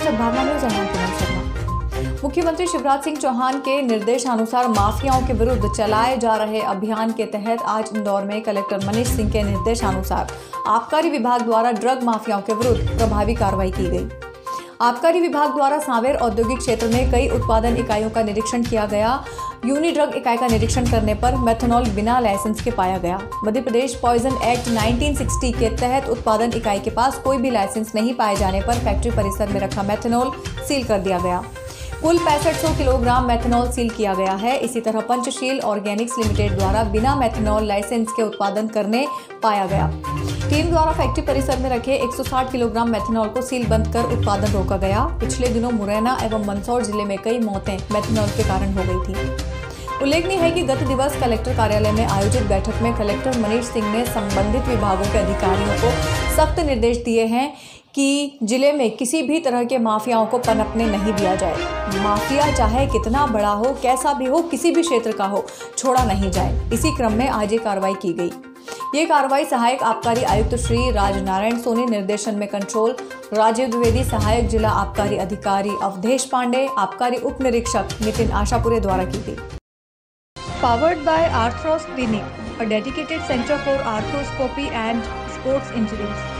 सद्भावना न्यूज शर्मा। मुख्यमंत्री शिवराज सिंह चौहान के निर्देशानुसार माफियाओं के विरुद्ध चलाए जा रहे अभियान के तहत आज इंदौर में कलेक्टर मनीष सिंह के निर्देशानुसार आबकारी विभाग द्वारा ड्रग माफियाओं के विरुद्ध प्रभावी कार्रवाई की गई। आबकारी विभाग द्वारा सांवेर औद्योगिक क्षेत्र में कई उत्पादन इकाइयों का निरीक्षण किया गया। यूनिड्रग इकाई का निरीक्षण करने पर मेथनॉल बिना लाइसेंस के पाया गया। मध्य प्रदेश पॉइजन एक्ट 1960 के तहत उत्पादन इकाई के पास कोई भी लाइसेंस नहीं पाए जाने पर फैक्ट्री परिसर में रखा मेथनॉल सील कर दिया गया। कुल 6500 किलोग्राम मेथनॉल सील किया गया है। इसी तरह पंचशील ऑर्गेनिक्स लिमिटेड द्वारा बिना मेथनॉल लाइसेंस के उत्पादन करने पाया गया। टीम द्वारा फैक्ट्री परिसर में रखे 160 किलोग्राम मेथनॉल को सील बंद कर उत्पादन रोका गया। पिछले दिनों मुरैना एवं मंदसौर जिले में कई मौतें मेथनॉल के कारण हो गई थी। उल्लेखनीय है कि गत दिवस कलेक्टर कार्यालय में आयोजित बैठक में कलेक्टर मनीष सिंह ने संबंधित विभागों के अधिकारियों को सख्त निर्देश दिए हैं कि जिले में किसी भी तरह के माफियाओं को पनपने नहीं दिया जाए। माफिया चाहे कितना बड़ा हो, कैसा भी हो, किसी भी क्षेत्र का हो, छोड़ा नहीं जाए। इसी क्रम में आज ये कार्रवाई की गई। ये कार्रवाई सहायक आबकारी आयुक्त श्री राजनारायण सोनी निर्देशन में कंट्रोल राजीव द्विवेदी, सहायक जिला आबकारी अधिकारी अवधेश पांडे, आबकारी उप निरीक्षक नितिन आशापुरे द्वारा की गई। Powered by Arthros Clinic, a dedicated center for arthroscopy and sports injuries.